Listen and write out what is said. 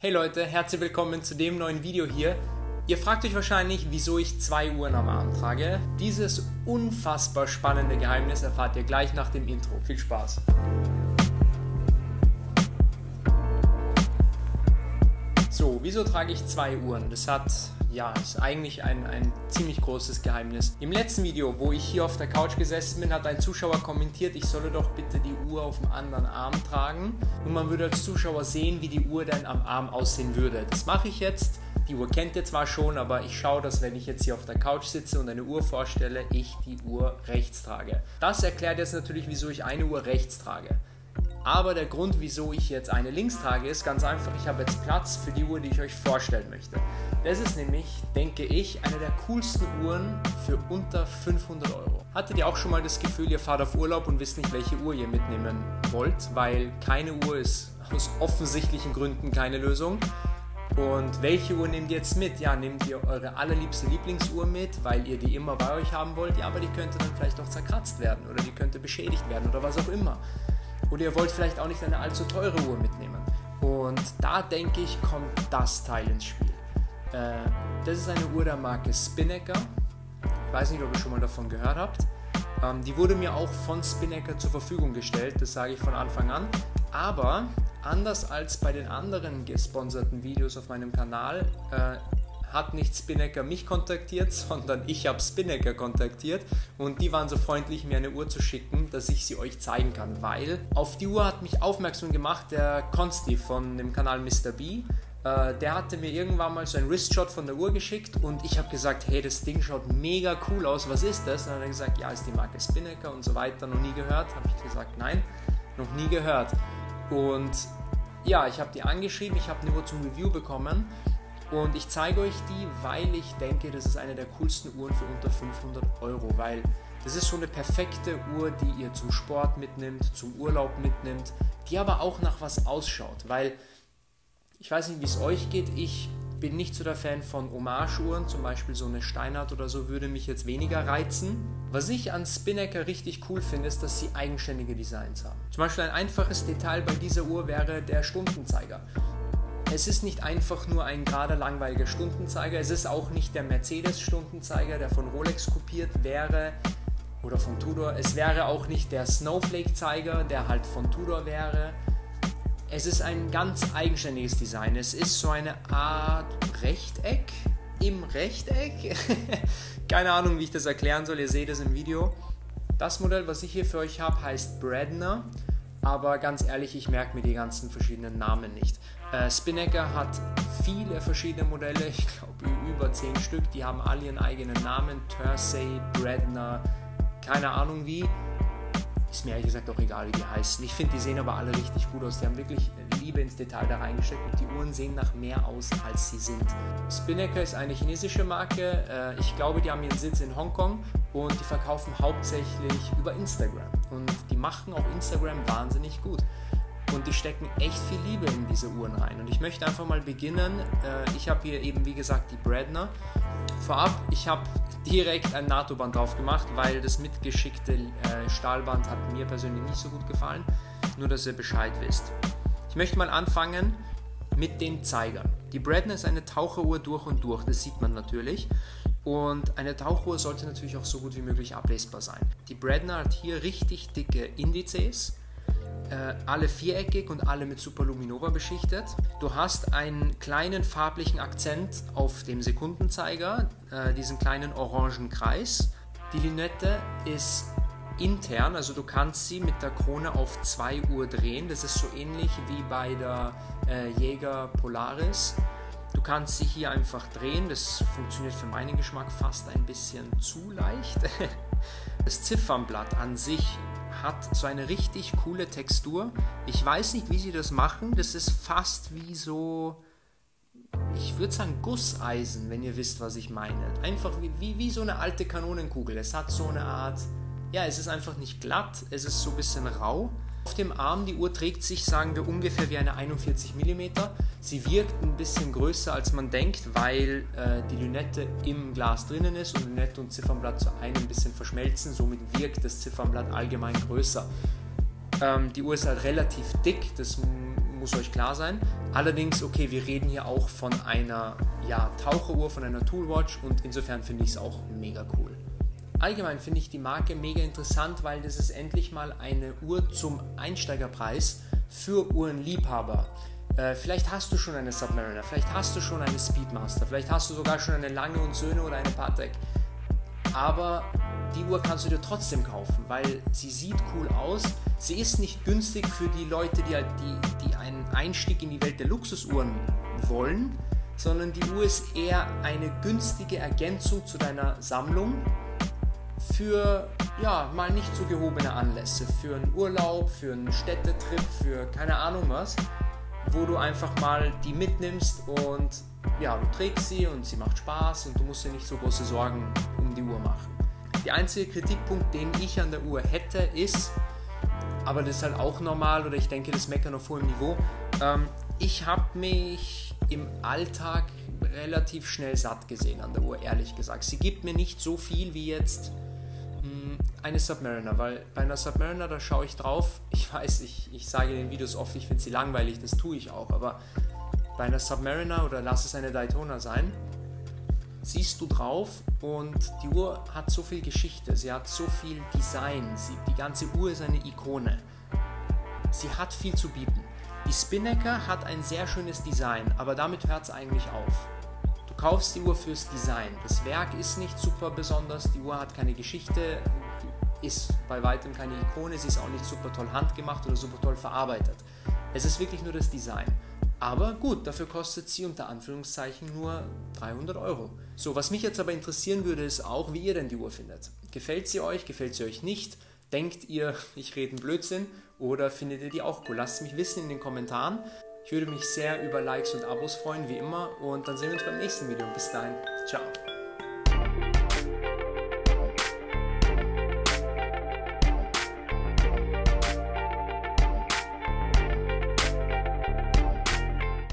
Hey Leute, herzlich willkommen zu dem neuen Video hier. Ihr fragt euch wahrscheinlich, wieso ich 2 Uhren am Arm trage. Dieses unfassbar spannende Geheimnis erfahrt ihr gleich nach dem Intro. Viel Spaß! So, wieso trage ich 2 Uhren? Das ist eigentlich ein ziemlich großes Geheimnis. Im letzten Video, wo ich hier auf der Couch gesessen bin, hat ein Zuschauer kommentiert, ich solle doch bitte die Uhr auf dem anderen Arm tragen und man würde als Zuschauer sehen, wie die Uhr dann am Arm aussehen würde. Das mache ich jetzt. Die Uhr kennt ihr zwar schon, aber ich schaue, dass wenn ich jetzt hier auf der Couch sitze und eine Uhr vorstelle, ich die Uhr rechts trage. Das erklärt jetzt natürlich, wieso ich eine Uhr rechts trage. Aber der Grund, wieso ich jetzt eine links trage, ist ganz einfach, ich habe jetzt Platz für die Uhr, die ich euch vorstellen möchte. Das ist nämlich, denke ich, eine der coolsten Uhren für unter 500 Euro. Hattet ihr auch schon mal das Gefühl, ihr fahrt auf Urlaub und wisst nicht, welche Uhr ihr mitnehmen wollt, weil keine Uhr ist aus offensichtlichen Gründen keine Lösung. Und welche Uhr nehmt ihr jetzt mit? Ja, nehmt ihr eure allerliebste Lieblingsuhr mit, weil ihr die immer bei euch haben wollt? Ja, aber die könnte dann vielleicht auch zerkratzt werden oder die könnte beschädigt werden oder was auch immer. Oder ihr wollt vielleicht auch nicht eine allzu teure Uhr mitnehmen. Und da denke ich, kommt das Teil ins Spiel. Das ist eine Uhr der Marke Spinnaker. Ich weiß nicht, ob ihr schon mal davon gehört habt. Die wurde mir auch von Spinnaker zur Verfügung gestellt, das sage ich von Anfang an. Aber anders als bei den anderen gesponserten Videos auf meinem Kanal, hat nicht Spinnaker mich kontaktiert, sondern ich habe Spinnaker kontaktiert und die waren so freundlich, mir eine Uhr zu schicken, dass ich sie euch zeigen kann, weil auf die Uhr hat mich aufmerksam gemacht der Konsti von dem Kanal Mr. B. Der hatte mir irgendwann mal so einen Wristshot von der Uhr geschickt und ich habe gesagt, hey, das Ding schaut mega cool aus, was ist das? Und dann hat er gesagt, ja, ist die Marke Spinnaker und so weiter, noch nie gehört. Habe ich gesagt, nein, noch nie gehört. Und ja, ich habe die angeschrieben, ich habe eine Uhr zum Review bekommen. Und ich zeige euch die, weil ich denke, das ist eine der coolsten Uhren für unter 500 Euro, weil das ist so eine perfekte Uhr, die ihr zum Sport mitnimmt, zum Urlaub mitnimmt, die aber auch nach was ausschaut, weil ich weiß nicht, wie es euch geht, ich bin nicht so der Fan von Hommage-Uhren, zum Beispiel so eine Steinart oder so würde mich jetzt weniger reizen. Was ich an Spinnaker richtig cool finde, ist, dass sie eigenständige Designs haben. Zum Beispiel ein einfaches Detail bei dieser Uhr wäre der Stundenzeiger. Es ist nicht einfach nur ein gerader, langweiliger Stundenzeiger, es ist auch nicht der Mercedes-Stundenzeiger, der von Rolex kopiert wäre oder von Tudor. Es wäre auch nicht der Snowflake-Zeiger, der halt von Tudor wäre. Es ist ein ganz eigenständiges Design. Es ist so eine Art Rechteck im Rechteck. Keine Ahnung, wie ich das erklären soll, ihr seht es im Video. Das Modell, was ich hier für euch habe, heißt Bredner. Aber ganz ehrlich, ich merke mir die ganzen verschiedenen Namen nicht. Spinnaker hat viele verschiedene Modelle, ich glaube über 10 Stück, die haben alle ihren eigenen Namen, Tersey, Bredner, keine Ahnung wie. Ist mir ehrlich gesagt auch egal, wie die heißen. Ich finde, die sehen aber alle richtig gut aus. Die haben wirklich Liebe ins Detail da reingesteckt und die Uhren sehen nach mehr aus, als sie sind. Spinnaker ist eine chinesische Marke. Ich glaube, die haben ihren Sitz in Hongkong und die verkaufen hauptsächlich über Instagram. Und die machen auch Instagram wahnsinnig gut. Und die stecken echt viel Liebe in diese Uhren rein. Und ich möchte einfach mal beginnen. Ich habe hier eben, wie gesagt, die Bredner. Vorab, ich habe direkt ein NATO-Band drauf gemacht, weil das mitgeschickte Stahlband hat mir persönlich nicht so gut gefallen. Nur, dass ihr Bescheid wisst. Ich möchte mal anfangen mit den Zeigern. Die Bredner ist eine Taucheruhr durch und durch, das sieht man natürlich. Und eine Tauchuhr sollte natürlich auch so gut wie möglich ablesbar sein. Die Bredner hat hier richtig dicke Indizes. Alle viereckig und alle mit Superluminova beschichtet. Du hast einen kleinen farblichen Akzent auf dem Sekundenzeiger, diesen kleinen orangen Kreis. Die Lünette ist intern, also du kannst sie mit der Krone auf 2 Uhr drehen. Das ist so ähnlich wie bei der Jaeger Polaris. Du kannst sie hier einfach drehen, das funktioniert für meinen Geschmack fast ein bisschen zu leicht. Das Ziffernblatt an sich hat so eine richtig coole Textur. Ich weiß nicht, wie sie das machen. Das ist fast wie so, ich würde sagen Gusseisen, wenn ihr wisst, was ich meine. Einfach wie so eine alte Kanonenkugel. Es hat so eine Art, ja, es ist einfach nicht glatt, es ist so ein bisschen rau. Auf dem Arm, die Uhr trägt sich, sagen wir, ungefähr wie eine 41 mm. Sie wirkt ein bisschen größer, als man denkt, weil die Lünette im Glas drinnen ist und Lünette und Ziffernblatt zu einem ein bisschen verschmelzen. Somit wirkt das Ziffernblatt allgemein größer. Die Uhr ist halt relativ dick, das muss euch klar sein. Allerdings, okay, wir reden hier auch von einer Taucheruhr, von einer Toolwatch und insofern finde ich es auch mega cool. Allgemein finde ich die Marke mega interessant, weil das ist endlich mal eine Uhr zum Einsteigerpreis für Uhrenliebhaber. Vielleicht hast du schon eine Submariner, vielleicht hast du schon eine Speedmaster, vielleicht hast du sogar schon eine Lange und Söhne oder eine Patek. Aber die Uhr kannst du dir trotzdem kaufen, weil sie sieht cool aus. Sie ist nicht günstig für die Leute, die einen Einstieg in die Welt der Luxusuhren wollen, sondern die Uhr ist eher eine günstige Ergänzung zu deiner Sammlung für mal nicht so gehobene Anlässe, für einen Urlaub, für einen Städtetrip, für keine Ahnung was, wo du einfach mal die mitnimmst und du trägst sie und sie macht Spaß und du musst dir nicht so große Sorgen um die Uhr machen. Der einzige Kritikpunkt, den ich an der Uhr hätte, ist, aber das ist halt auch normal oder ich denke, das meckern auf hohem Niveau, ich habe mich im Alltag relativ schnell satt gesehen an der Uhr, ehrlich gesagt. Sie gibt mir nicht so viel wie jetzt eine Submariner, weil bei einer Submariner, da schaue ich drauf, ich weiß, ich sage in den Videos oft, ich finde sie langweilig, das tue ich auch, aber bei einer Submariner oder lass es eine Daytona sein, siehst du drauf und die Uhr hat so viel Geschichte, sie hat so viel Design, die ganze Uhr ist eine Ikone. Sie hat viel zu bieten. Die Spinnaker hat ein sehr schönes Design, aber damit hört es eigentlich auf. Du kaufst die Uhr fürs Design. Das Werk ist nicht super besonders, die Uhr hat keine Geschichte, ist bei weitem keine Ikone, sie ist auch nicht super toll handgemacht oder super toll verarbeitet. Es ist wirklich nur das Design. Aber gut, dafür kostet sie unter Anführungszeichen nur 300 €. So, was mich jetzt aber interessieren würde, ist auch, wie ihr denn die Uhr findet. Gefällt sie euch nicht? Denkt ihr, ich rede einen Blödsinn oder findet ihr die auch cool? Lasst es mich wissen in den Kommentaren. Ich würde mich sehr über Likes und Abos freuen, wie immer. Und dann sehen wir uns beim nächsten Video. Bis dahin, ciao.